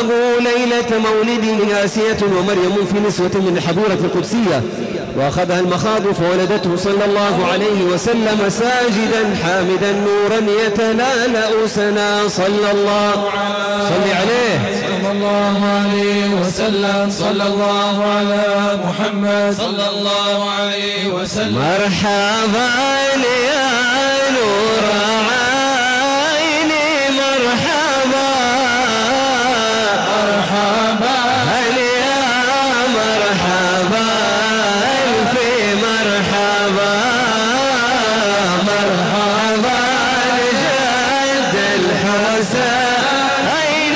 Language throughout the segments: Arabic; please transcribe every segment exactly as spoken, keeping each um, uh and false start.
وبلغوا ليلة مولده آسية ومريم في نسوة من الحبورة القدسية، وأخذها المخاض فولدته صلى الله عليه وسلم ساجدا حامدا نورا يتلالأ سنا صلى الله صلى عليه صلى الله عليه وسلم. صلى الله على محمد صلى الله عليه وسلم. مرحبا يا نور عيني مرحبا مرحبا يا مرحبا في مرحبا مرحبا لجد الحسين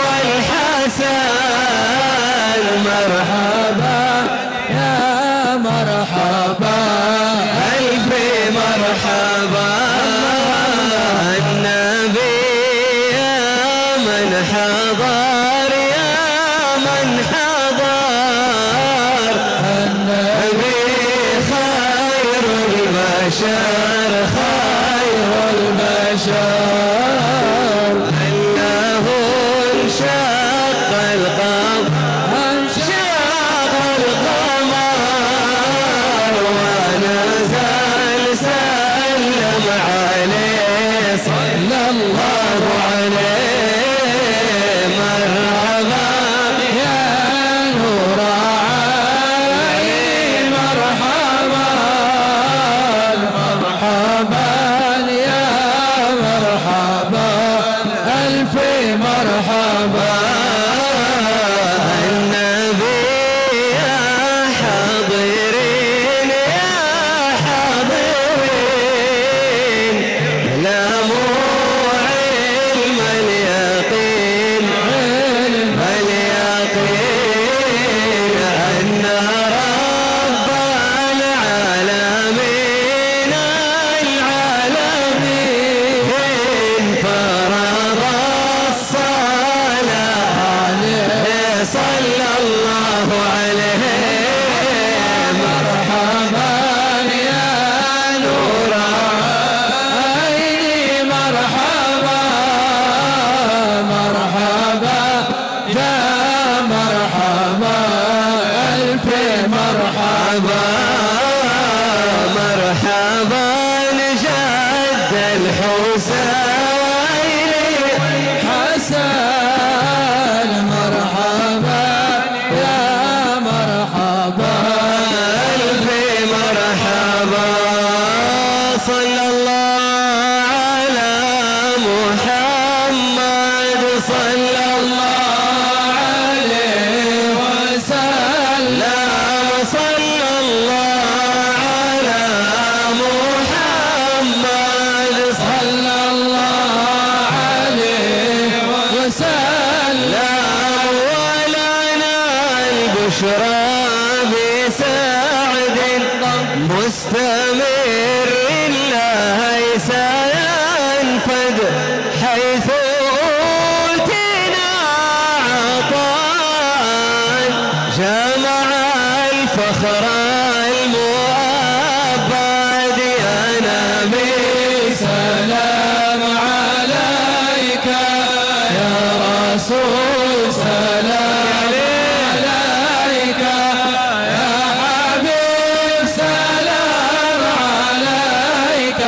والحسن مرحبا يا مرحبا ألف مرحبا النبي يا من حضر يا من حضر النبي خير البشر خير البشر أنه انشق القمر انشق القمر ونزل سلم عليه صلى الله عليه مرحبا يا نور عيني مرحبا مرحبا يا مرحبا ألف مرحبا النبي يا حاضرين يا حاضرين لاموا علم اليقين علم اليقين أن رب العالمين العالمين فرض الصلاة عليه صلى الله عليه مرحبا يا نور عيني مرحبا مرحبا يا مرحبا ألف مرحبا مرحبا لجد الحسين حسن مرحبا يا مرحبا ألف مرحبا صلى الله على محمد صلى الله عليه وسلم. صلى الله على محمد صلى الله عليه وسلم. ولنا البشرى بسعد مستمر ليس ينفد حيث أوتينا عطاء جمع الفخر المؤبد يا نبي سلام عليك يا رسول سلام عليك يا حبيب سلام عليك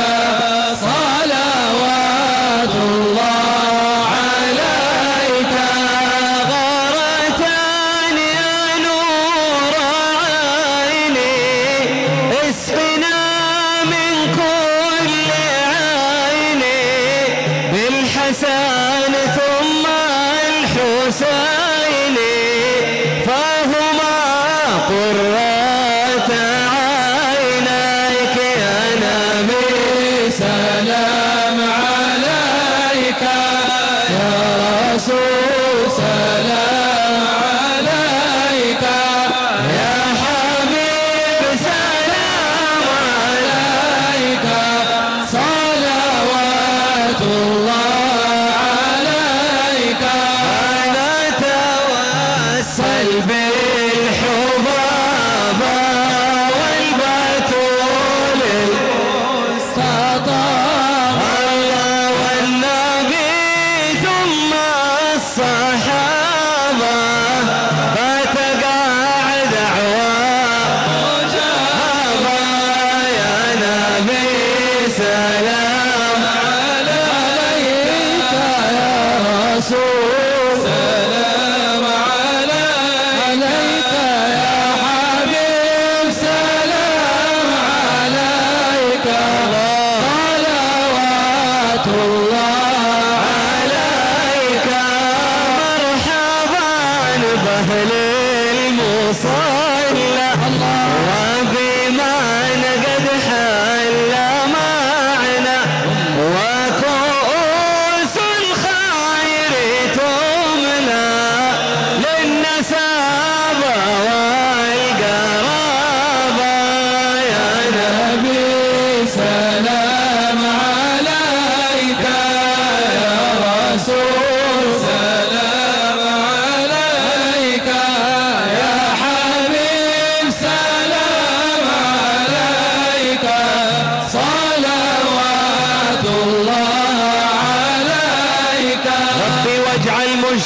صلوات الله عليك غارتان يا نور عيني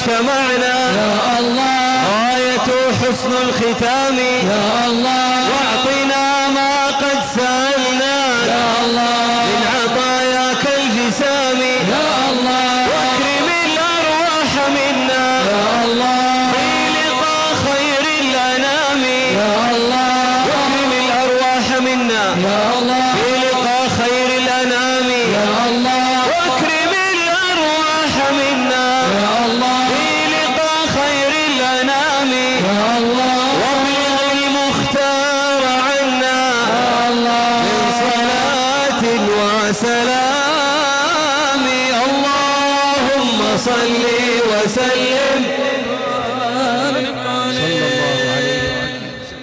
اجتمعنا يا الله غاية حسن الختام يا الله واعطنا ما قد سألنا يا الله من عطاياك الجسام يا الله واكرم الأرواح منا يا الله في لقاء خير الأنام يا الله واكرم الأرواح منا يا الله في لقاء خير الأنام يا الله واكرم الأرواح منا يا الله في لقاء خير الأنام يا الله وابلغ المختار عنا يا الله من صلاة وسلام اللهم صل وسلم صلى الله عليه وسلم.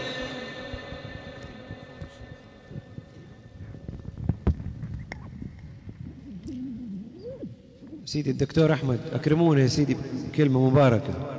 سيدي الدكتور أحمد أكرمونا يا سيدي بكلمة مباركة.